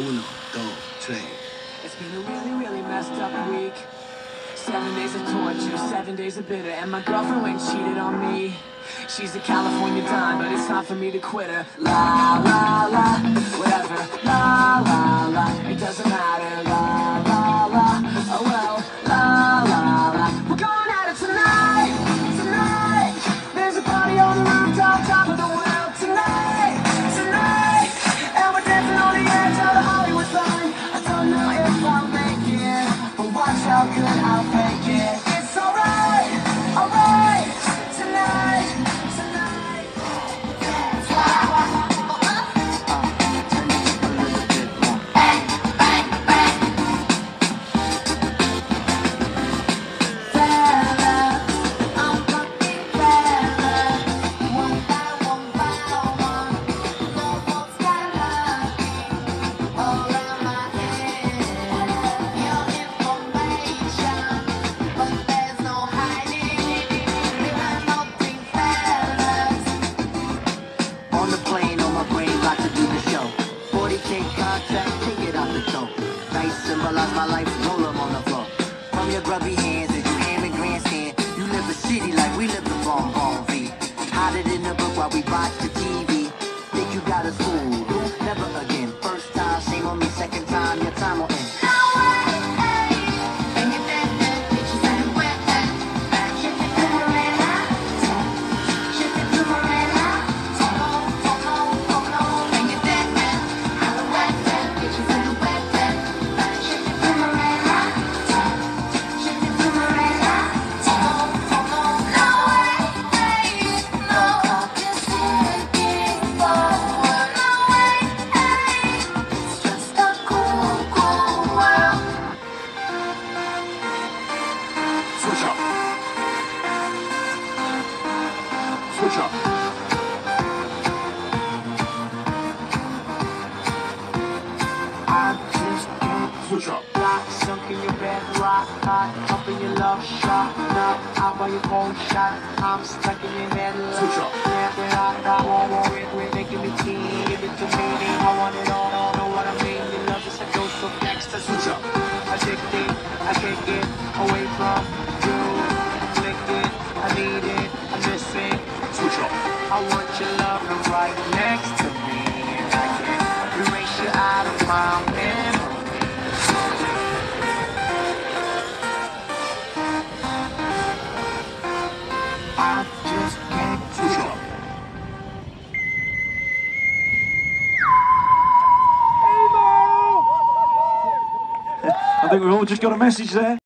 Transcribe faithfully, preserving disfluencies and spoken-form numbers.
Uno, dos, tres. It's been a really, really messed up week. Seven days of torture, seven days of bitter. And my girlfriend went and cheated on me. She's a California dime, but it's time for me to quit her. La, la, la, whatever. La, la, la, it doesn't matter. La, la, la, oh well. La, la, la, we're going at it tonight, tonight. There's a party on the rooftop, top of the world tonight, tonight. And we're dancing on the edge of the Hollywood sign. I don't know if I'll make it, but watch how good I'll fake it. It's alright, alright, tonight, tonight. Turn it up a little bit more. Bang, bang, bang. Fellas, I'm fucking fellas. One by one by one. No one's got nothing all around my head. Your information, but there's no hiding it. Behind nothing, fellas. On the plane, on my brain, about to do the show. forty K contract, take it out the door. Nice, symbolize my life, roll 'em on the floor. From your grubby hands as you ham and grandstand. You live a city like we live the bomb bomb V. Hide it in the book while we watch the T V. Think you got a school, never again. First time, shame on me, second time, your time will end. And you bet that bitch is in wet that. Shift it to Marina. Shift it to Marina. Come on, come on, come on. And you bet that. I'm a wet that. Bitch is in wet that. Shift it to Marina. Shift it to Marina. Come on, come on. No way, no. You're sticking forward. No way, it's just a cool, cool world. Switch up. Switch up. I just can't Switch up. rock, sunk in your bed, rock hot, up in your love shot, now out by your cold shot, I'm stuck in your head, Switch up. yeah, but I got one more with, with making me teen, give it to me, I want it all, all, know what I mean, your love is a dose of next, Switch up. addicted, I can't get away from you, afflicted, I need it, I miss it, Switch up. I want your love right next to me, and I can't erase you out of my memory. I just can't Switch up. I think we've all just got a message there.